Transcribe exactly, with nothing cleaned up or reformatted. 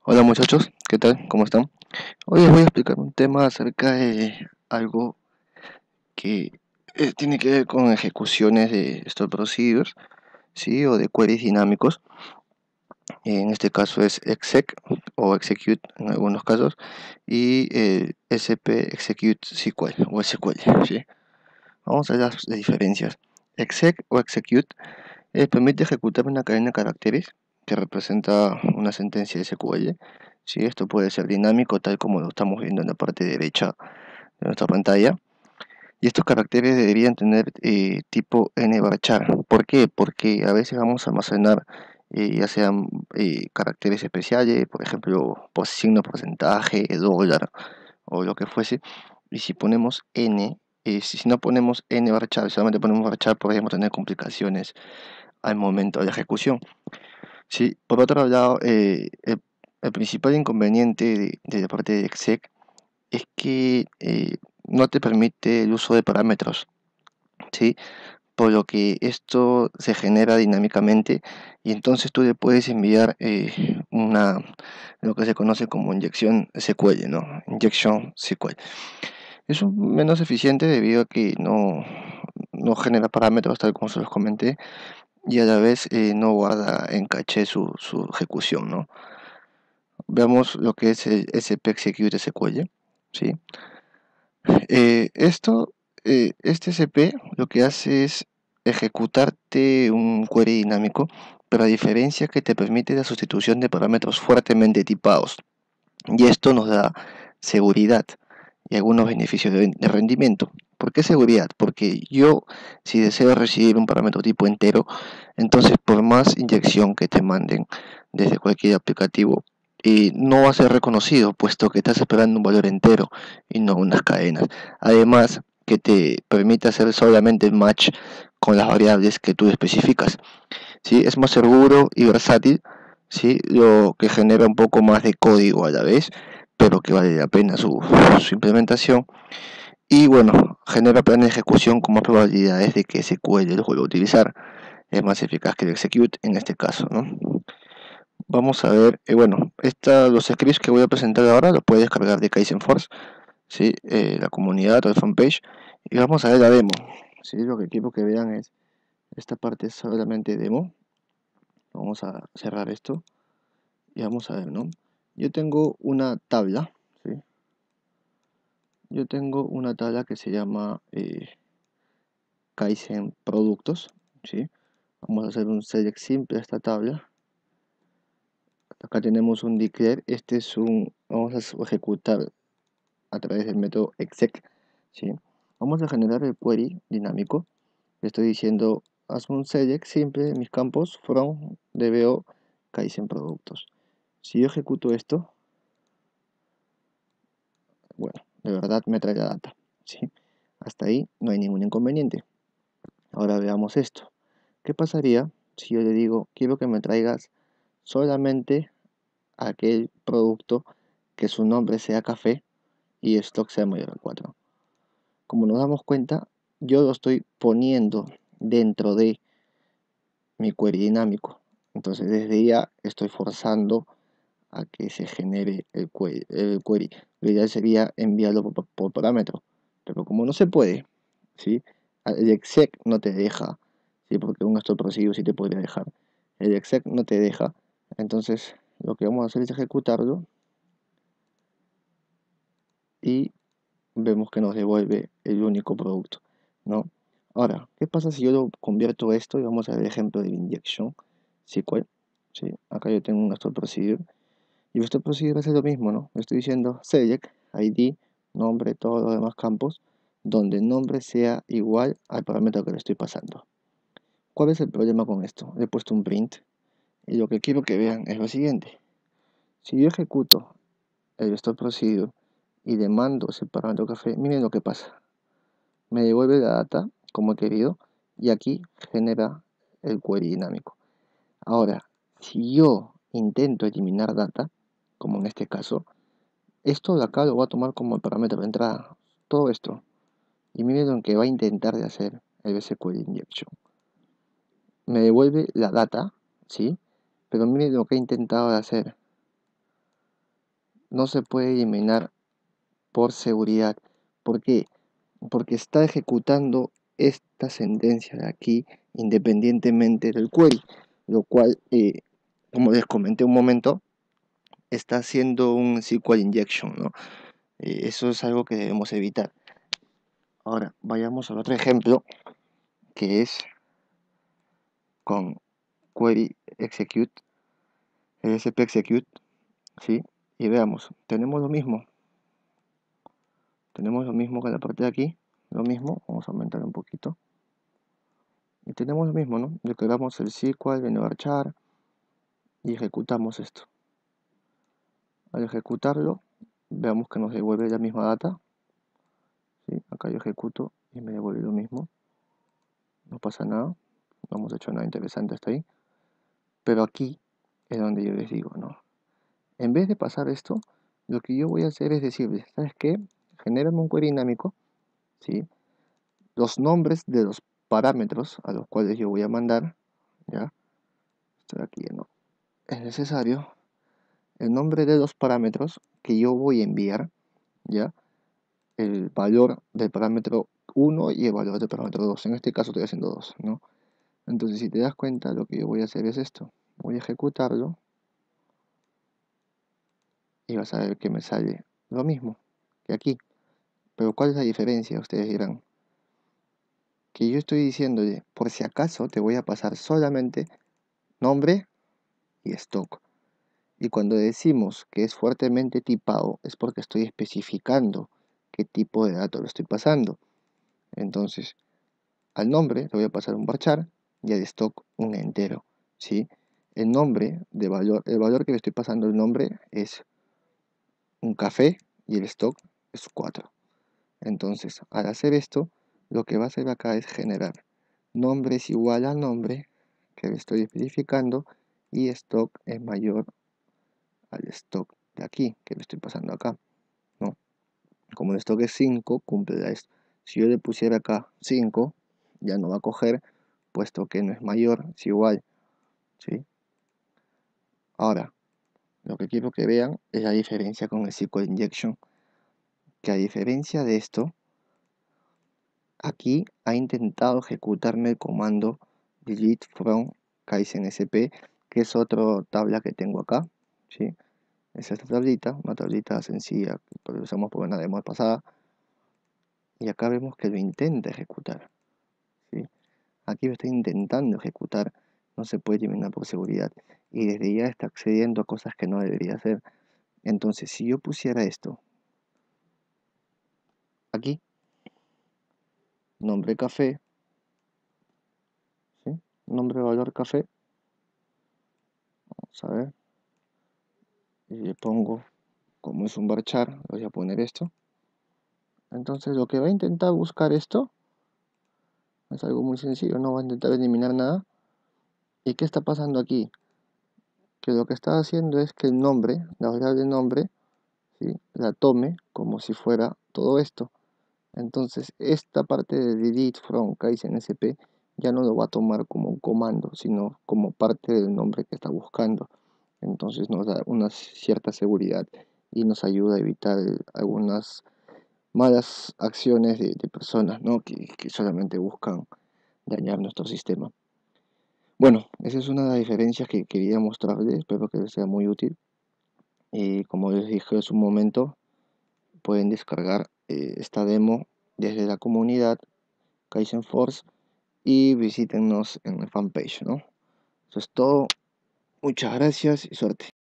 Hola muchachos, ¿qué tal? ¿Cómo están? Hoy les voy a explicar un tema acerca de algo que eh, tiene que ver con ejecuciones de stored procedures, ¿sí? O de queries dinámicos. En este caso es exec o execute en algunos casos y eh, sp execute S Q L o S Q L, ¿sí? Vamos a ver las, las diferencias. Exec o execute eh, permite ejecutar una cadena de caracteres que representa una sentencia de S Q L. Sí, esto puede ser dinámico, tal como lo estamos viendo en la parte derecha de nuestra pantalla. Y estos caracteres deberían tener eh, tipo nvarchar. ¿Por qué? Porque a veces vamos a almacenar eh, ya sean eh, caracteres especiales, por ejemplo, por signo, porcentaje, dólar o lo que fuese. Y si ponemos n, eh, si, si no ponemos nvarchar, solamente ponemos varchar, podríamos tener complicaciones al momento de la ejecución. Sí, por otro lado, eh, el, el principal inconveniente de, de la parte de exec es que eh, no te permite el uso de parámetros, ¿sí? Por lo que esto se genera dinámicamente y entonces tú le puedes enviar eh, una, lo que se conoce como inyección S Q L, ¿no? Injection S Q L. Es un menos eficiente debido a que no, no genera parámetros tal como se los comenté y a la vez eh, no guarda en caché su, su ejecución, ¿no? Veamos lo que es el S P Execute S Q L, ¿sí? Eh, esto, eh, este S P lo que hace es ejecutarte un query dinámico, pero a diferencia que te permite la sustitución de parámetros fuertemente tipados. Y esto nos da seguridad y algunos beneficios de, de rendimiento. ¿Por qué seguridad? Porque yo, si deseo recibir un parámetro tipo entero, entonces por más inyección que te manden desde cualquier aplicativo, y no va a ser reconocido, puesto que estás esperando un valor entero y no unas cadenas. Además, que te permite hacer solamente el match con las variables que tú especificas. ¿Sí? Es más seguro y versátil, ¿sí? Lo que genera un poco más de código a la vez, pero que vale la pena su, su implementación. Y bueno, genera plan de ejecución con más probabilidades de que S Q L lo vuelva a utilizar. Es más eficaz que el execute en este caso, ¿no? Vamos a ver, eh, bueno, esta, los scripts que voy a presentar ahora los puedes descargar de Kaizen Force, ¿sí? Eh, la comunidad o el fanpage. Y vamos a ver la demo. ¿Sí? Lo que quiero que vean es, esta parte es solamente demo. Vamos a cerrar esto y vamos a ver, ¿no? Yo tengo una tabla, ¿sí? Yo tengo una tabla que se llama eh, Kaizen Productos, ¿sí? Vamos a hacer un select simple a esta tabla. Acá tenemos un declare, este es un, vamos a ejecutar a través del método exec, ¿sí? Vamos a generar el query dinámico. Le estoy diciendo, haz un select simple de mis campos from dbo Kaizen Productos. Si yo ejecuto esto, bueno, de verdad me trae la data, ¿sí? Hasta ahí no hay ningún inconveniente. Ahora veamos esto. ¿Qué pasaría si yo le digo, quiero que me traigas solamente aquel producto que su nombre sea café y stock sea mayor a cuatro? Como nos damos cuenta, yo lo estoy poniendo dentro de mi query dinámico. Entonces desde ya estoy forzando a que se genere el query. El query. Lo ideal sería enviarlo por, por parámetro, pero como no se puede, ¿sí? El exec no te deja, ¿sí? Porque un store procedure sí te podría dejar. El exec no te deja, entonces lo que vamos a hacer es ejecutarlo y vemos que nos devuelve el único producto, ¿no? Ahora, ¿qué pasa si yo lo convierto esto? Y vamos a ver el ejemplo de injection S Q L, ¿sí? Acá yo tengo un store procedure y este procedure hace lo mismo, ¿no? Le estoy diciendo select, I D, nombre, todos los demás campos, donde el nombre sea igual al parámetro que le estoy pasando. ¿Cuál es el problema con esto? Le he puesto un print y lo que quiero que vean es lo siguiente. Si yo ejecuto el store procedure y le mando ese parámetro café, miren lo que pasa. Me devuelve la data como he querido y aquí genera el query dinámico. Ahora, si yo intento eliminar data, como en este caso, esto de acá lo voy a tomar como el parámetro de entrada, todo esto. Y miren lo que va a intentar de hacer el S Q L Injection. Me devuelve la data, ¿sí? Pero miren lo que ha intentado de hacer. no se puede eliminar por seguridad. ¿Por qué? Porque está ejecutando esta sentencia de aquí independientemente del query, lo cual, eh, como les comenté un momento, está haciendo un S Q L injection, ¿no? Eh, eso es algo que debemos evitar. Ahora, vayamos al otro ejemplo, que es con query execute, sp execute, ¿sí? Y veamos, tenemos lo mismo, tenemos lo mismo que la parte de aquí, lo mismo, vamos a aumentar un poquito, y tenemos lo mismo, ¿no? Declaramos el S Q L, viene a varchar, y ejecutamos esto. Al ejecutarlo, veamos que nos devuelve la misma data, ¿sí? Acá yo ejecuto y me devuelve lo mismo, no pasa nada, no hemos hecho nada interesante hasta ahí, pero aquí es donde yo les digo, ¿no? En vez de pasar esto, lo que yo voy a hacer es decirles, ¿sabes qué? Genérame un query dinámico, ¿sí? Los nombres de los parámetros a los cuales yo voy a mandar, ¿ya? Esto de aquí ya no es necesario. El nombre de los parámetros que yo voy a enviar, ¿ya? El valor del parámetro uno y el valor del parámetro dos. En este caso estoy haciendo dos, ¿no? Entonces, si te das cuenta, lo que yo voy a hacer es esto. Voy a ejecutarlo y vas a ver que me sale lo mismo que aquí. Pero ¿cuál es la diferencia? Ustedes dirán. Que yo estoy diciéndole, por si acaso te voy a pasar solamente nombre y stock. Y cuando decimos que es fuertemente tipado, es porque estoy especificando qué tipo de datos lo estoy pasando. Entonces, al nombre le voy a pasar un varchar y al stock un entero, ¿sí? El nombre de valor, el valor que le estoy pasando el nombre es un café y el stock es cuatro. Entonces, al hacer esto, lo que va a hacer acá es generar nombre es igual a nombre que le estoy especificando y stock es mayor al stock de aquí, que le estoy pasando acá, ¿no? Como el stock es cinco, cumple esto. Si yo le pusiera acá cinco, ya no va a coger, puesto que no es mayor, es igual, ¿sí? Ahora, lo que quiero que vean es la diferencia con el S Q L Injection, que a diferencia de esto, aquí ha intentado ejecutarme el comando delete from KaizenSP, que es otra tabla que tengo acá, ¿sí? Es esta tablita, una tablita sencilla que usamos por una demo pasada, y acá vemos que lo intenta ejecutar, ¿sí? Aquí lo está intentando ejecutar, no se puede eliminar por seguridad, y desde ya está accediendo a cosas que no debería hacer. Entonces, si yo pusiera esto aquí, nombre café, ¿sí? Nombre valor café, vamos a ver, y le pongo, como es un varchar, voy a poner esto. Entonces lo que va a intentar buscar esto es algo muy sencillo, no va a intentar eliminar nada. ¿Y qué está pasando aquí? Que lo que está haciendo es que el nombre, la variable nombre, ¿sí? La tome como si fuera todo esto. Entonces esta parte de delete from KaizenSP ya no lo va a tomar como un comando, sino como parte del nombre que está buscando. Entonces nos da una cierta seguridad y nos ayuda a evitar algunas malas acciones de, de personas, ¿no? que, que solamente buscan dañar nuestro sistema. Bueno, esa es una de las diferencias que quería mostrarles, espero que les sea muy útil. Y como les dije hace un momento, pueden descargar eh, esta demo desde la comunidad Kaizen Force y visítennos en la fanpage, ¿no? Eso es todo, muchas gracias y suerte.